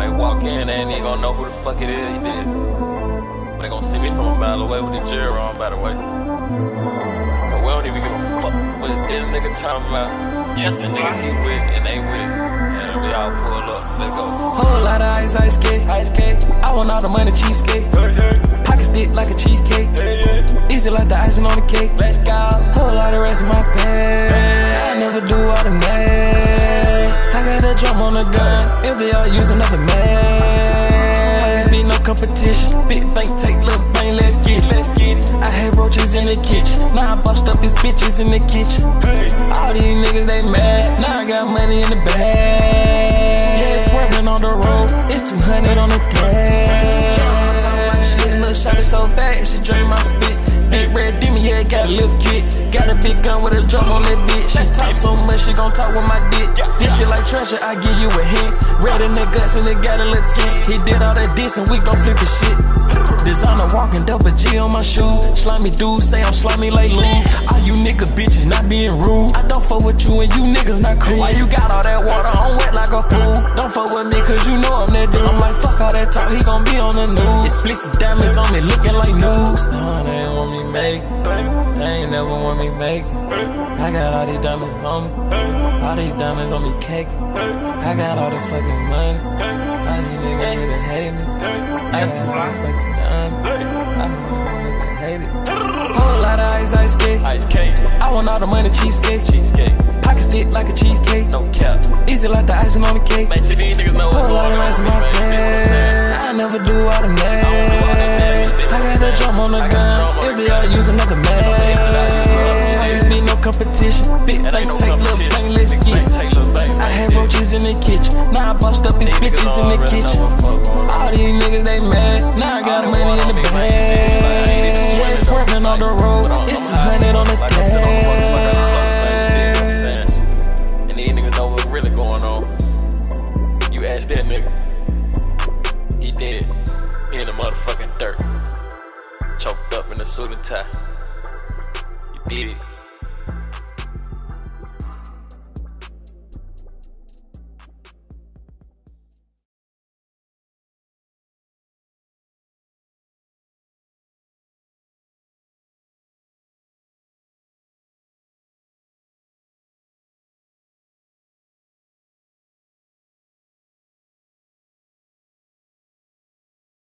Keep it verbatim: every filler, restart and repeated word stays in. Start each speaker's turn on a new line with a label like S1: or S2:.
S1: might walk in, they ain't even gonna know who the fuck it is he did. They gonna see me from a mile away with the jury on, by the way. But we don't even give a fuck what this nigga talking about. Yes, the niggas he with and they with. And we all pull up, let's go.
S2: Whole lot of ice, ice skate. Ice skate. I want all the money, cheapskate.
S1: Hey, hey.
S2: Pocket stick like a cheesecake.
S1: Hey, yeah.
S2: Easy like the icing on the cake.
S1: Let's go.
S2: Whole lot of rest in my pants. I never do all the math. I got a drum on the gun. If they all use another man. Be no competition. Big bank, take little bank, let's get it. Let's get it. I had roaches in the kitchen. Now I bust up his bitches in the kitchen.
S1: Hey.
S2: All these niggas, they mad. Now I got money in the bag. Yeah, swerving on the road. It's two hundred on the gas. I'm talking like shit. Little shawty so bad, she drain my spit. Big red demon, yeah, got a lift kit. Got a big gun with a drum on that bitch. She talk so much, she gon' talk with my dick. This shit like treasure, I give you a hint. Red in the guts and it got a little tint. He did all that diss and we gon' flip his shit. Designer walking, double G on my shoe. Slimy dudes say I'm slimy like Lou. All you nigga bitches not being rude. I don't fuck with you and you niggas not cool. Why you got all that water? I'm wet like a pool. Don't fuck with me cause you know I'm that dude. I'm like fuck all that talk, he gon' be on the news. Explicit diamonds on me looking like news. No, they ain't want me make it. They ain't never want me make it. I got all these diamonds on me. All these diamonds on me cake. I got all the fucking money. All these niggas really hate me. I got all the fucking diamonds. I don't know if niggas hate it. Whole lot of ice, ice skate.
S1: Ice cake.
S2: I want all the money, cheapskate.
S1: Cheesecake.
S2: Pocket stick like a cheesecake.
S1: No cap.
S2: Easy like the icing on the cake.
S1: Man, see these niggas know what's
S2: Whole lot
S1: going
S2: of rice in
S1: on.
S2: my pants. I never do all the math. I got a drum on the gun. If they all use another man. Be no competition. Big bank, take little bank, let's get it. I had roaches in the kitchen. Now I bust up his bitches in the kitchen. All these niggas, they mad. Now I got money in the bag. Yeah, swerving on the road. It's two hundred on the dash.
S1: And these niggas know what's really going on. You ask that nigga. He dead. He in the motherfucking dirt. Choked up in a suit and tie. You did.